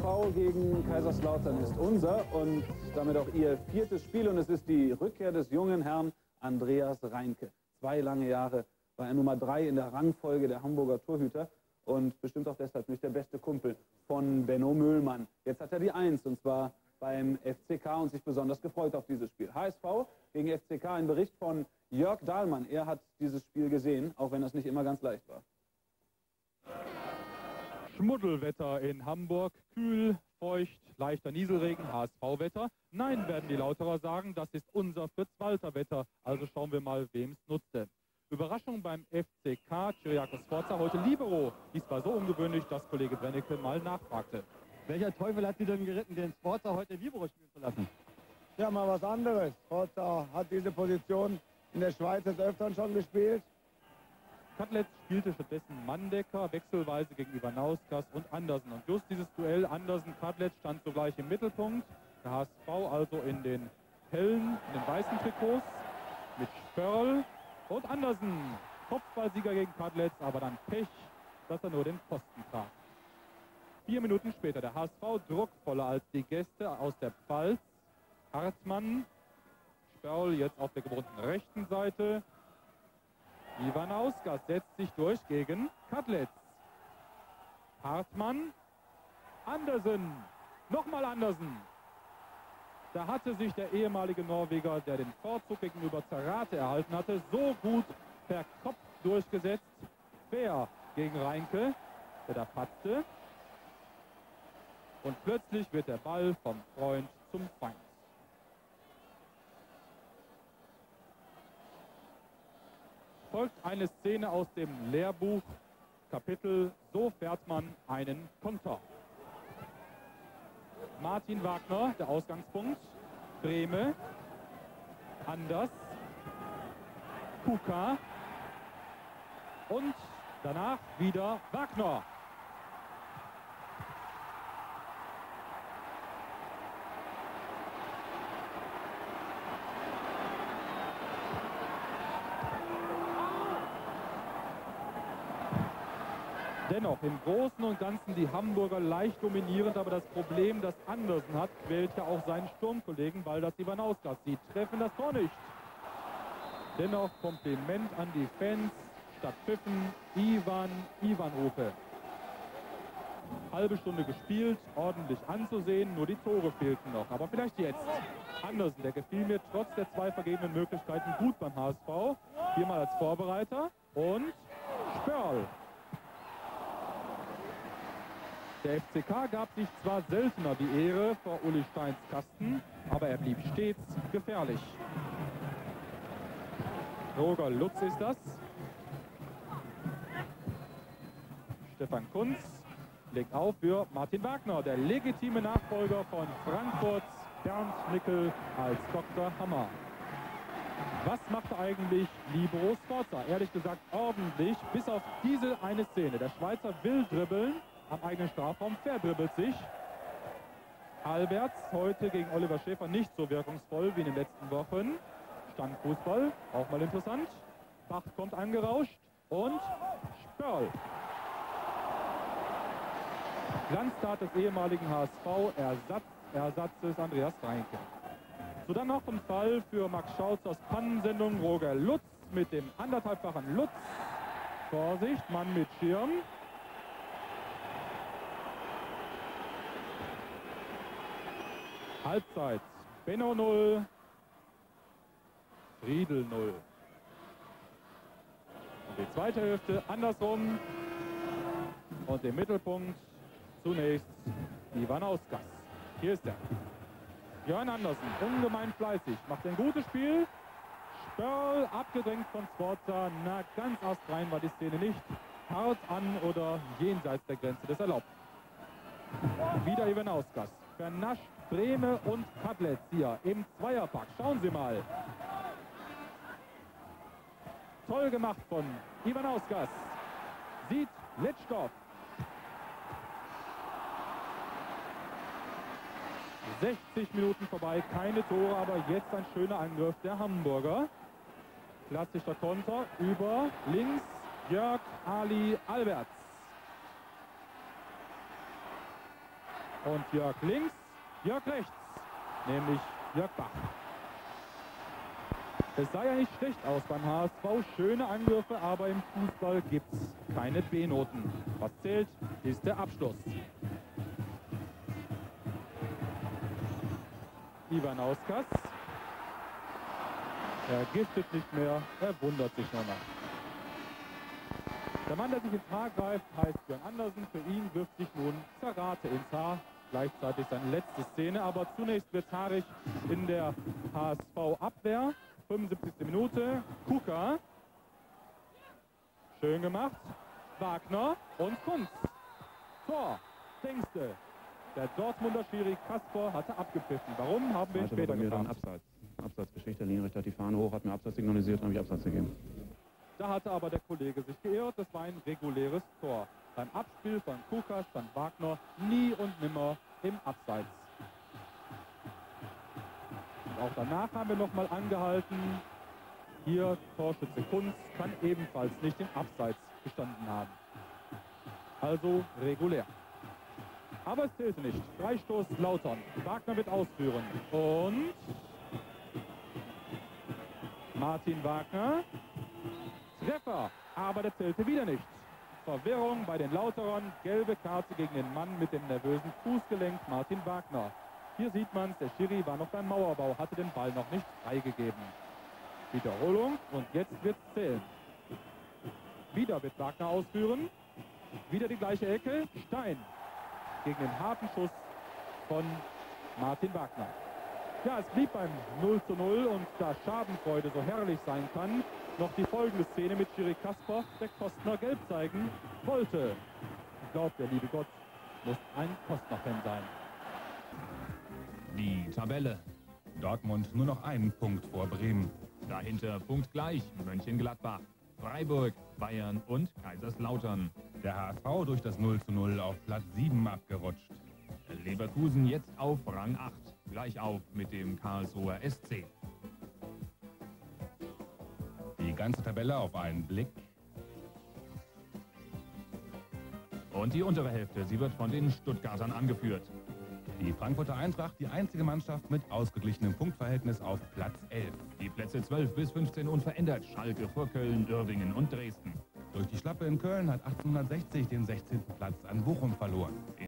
HSV gegen Kaiserslautern ist unser und damit auch Ihr viertes Spiel. Und es ist die Rückkehr des jungen Herrn Andreas Reinke. 2 lange Jahre war er Nummer 3 in der Rangfolge der Hamburger Torhüter und bestimmt auch deshalb nicht der beste Kumpel von Benno Mühlmann. Jetzt hat er die 1 und zwar beim FCK und sich besonders gefreut auf dieses Spiel. HSV gegen FCK, ein Bericht von Jörg Dahlmann. Er hat dieses Spiel gesehen, auch wenn es nicht immer ganz leicht war. Schmuddelwetter in Hamburg, kühl, feucht, leichter Nieselregen, HSV-Wetter. Nein, werden die Lauterer sagen, das ist unser Fritz-Walter-Wetter. Also schauen wir mal, wem es nutzte. Überraschung beim FCK, Kyriakos Sforza, heute Libero. Dies war so ungewöhnlich, dass Kollege Brennecke mal nachfragte. Welcher Teufel hat Sie denn geritten, den Sforza heute Libero spielen zu lassen? Ja, mal was anderes. Sforza hat diese Position in der Schweiz des Öfteren schon gespielt. Katlec spielte stattdessen Mandecker, wechselweise gegen Ivanauskas und Andersen. Und just dieses Duell Andersen-Katlec stand sogleich im Mittelpunkt. Der HSV also in den hellen, in den weißen Trikots mit Spörl und Andersen. Kopfballsieger gegen Katlec, aber dann Pech, dass er nur den Pfosten traf. 4 Minuten später der HSV druckvoller als die Gäste aus der Pfalz. Hartmann, Spörl jetzt auf der gewohnten rechten Seite. Ivanauskas setzt sich durch gegen Katlec. Hartmann, Andersen, nochmal Andersen. Da hatte sich der ehemalige Norweger, der den Vorzug gegenüber Zarate erhalten hatte, so gut per Kopf durchgesetzt. Fair gegen Reinke, der da patzte. Und plötzlich wird der Ball vom Freund zum Feind. Folgt eine Szene aus dem Lehrbuch, Kapitel "So fährt man einen Konter". Martin Wagner, der Ausgangspunkt, Brehme, Anders, Kuka und danach wieder Wagner. Dennoch im Großen und Ganzen die Hamburger leicht dominierend, aber das Problem, das Andersen hat, quält ja auch seinen Sturmkollegen Baldas Ivanauskas. Sie treffen das Tor nicht. Dennoch Kompliment an die Fans, statt Pfiffen Ivan-Rufe. Halbe Stunde gespielt, ordentlich anzusehen, nur die Tore fehlten noch. Aber vielleicht jetzt. Andersen, der gefiel mir trotz der 2 vergebenen Möglichkeiten gut beim HSV. Viermal als Vorbereiter und Spörl. Der FCK gab sich zwar seltener die Ehre vor Uli Steins Kasten, aber er blieb stets gefährlich. Roger Lutz ist das. Stefan Kunz legt auf für Martin Wagner, der legitime Nachfolger von Frankfurts Bernd Nickel als Dr. Hammer. Was machte eigentlich Libero Sforza? Ehrlich gesagt ordentlich, bis auf diese eine Szene. Der Schweizer will dribbeln. Am eigenen Strafraum, verdribbelt sich. Alberts heute gegen Oliver Schäfer nicht so wirkungsvoll wie in den letzten Wochen. Standfußball, auch mal interessant. Bach kommt angerauscht und Spörl. Glanztat des ehemaligen HSV, Ersatzes Andreas Reinke. So dann noch ein Fall für Max Schautz aus Pannensendung. Roger Lutz mit dem anderthalbfachen Lutz. Vorsicht, Mann mit Schirm. Halbzeit. Benno 0, Riedel 0. Und die zweite Hälfte andersrum. Und im Mittelpunkt zunächst Ivanauskas. Hier ist er. Jörn Andersen, ungemein fleißig, macht ein gutes Spiel. Spörl abgedrängt von Sforza. Na, ganz astrein war die Szene nicht. Hart an oder jenseits der Grenze des Erlaubten. Wieder Ivanauskas. Vernascht Brehme und Katlec hier im Zweierpack. Schauen Sie mal. Toll gemacht von Ivanauskas. Sieht Litschkow. 60 Minuten vorbei, keine Tore, aber jetzt ein schöner Angriff der Hamburger. Klassischer Konter über links Jörg Ali Alberts. Und Jörg links, Jörg rechts, nämlich Jörg Bach. Es sah ja nicht schlecht aus beim HSV, schöne Angriffe, aber im Fußball gibt es keine B-Noten. Was zählt, ist der Abschluss. Ivanauskas. Er giftet nicht mehr, er wundert sich nur noch. Der Mann, der sich ins Haar greift, heißt Björn Andersen. Für ihn wirft sich nun Zarate ins Haar. Gleichzeitig seine letzte Szene, aber zunächst wird haarig in der HSV-Abwehr. 75. Minute, Kuka. Schön gemacht. Wagner und Kunz. Tor, Denkste. Der Dortmunder Schiri Kasper hatte abgepfiffen. Warum, haben wir ihn später gefragt. Abseitsgeschichte, der Linienrichter hat die Fahne hoch, hat mir Abseits signalisiert und habe ich Abseits gegeben. Da hatte aber der Kollege sich geirrt, das war ein reguläres Tor. Beim Abspiel von Kuka stand Wagner nie und nimmer im Abseits. Und auch danach haben wir nochmal angehalten. Hier Torschütze Kunz kann ebenfalls nicht im Abseits gestanden haben. Also regulär. Aber es zählte nicht. Freistoß Lautern. Wagner wird ausführen. Und Martin Wagner. Treffer, aber der zählte wieder nicht. Verwirrung bei den Lauterern. Gelbe Karte gegen den Mann mit dem nervösen Fußgelenk, Martin Wagner. Hier sieht man es, der Schiri war noch beim Mauerbau, hatte den Ball noch nicht freigegeben. Wiederholung und jetzt wird es zählen. Wieder wird Wagner ausführen. Wieder die gleiche Ecke. Stein gegen den harten Schuss von Martin Wagner. Ja, es blieb beim 0:0 und da Schadenfreude so herrlich sein kann, noch die folgende Szene mit Schiri Kasper, der Kostner gelb zeigen wollte. Ich glaube, der liebe Gott muss ein Kostner-Fan sein. Die Tabelle. Dortmund nur noch einen Punkt vor Bremen. Dahinter punktgleich Mönchengladbach, Freiburg, Bayern und Kaiserslautern. Der HSV durch das 0:0 auf Platz 7 abgerutscht. Leverkusen jetzt auf Rang 8, gleich auf mit dem Karlsruher SC. Die ganze Tabelle auf einen Blick. Und die untere Hälfte, sie wird von den Stuttgartern angeführt. Die Frankfurter Eintracht, die einzige Mannschaft mit ausgeglichenem Punktverhältnis auf Platz 11. Die Plätze 12 bis 15 unverändert. Schalke vor Köln, Uerdingen und Dresden. Durch die Schlappe in Köln hat 1860 den 16. Platz an Bochum verloren.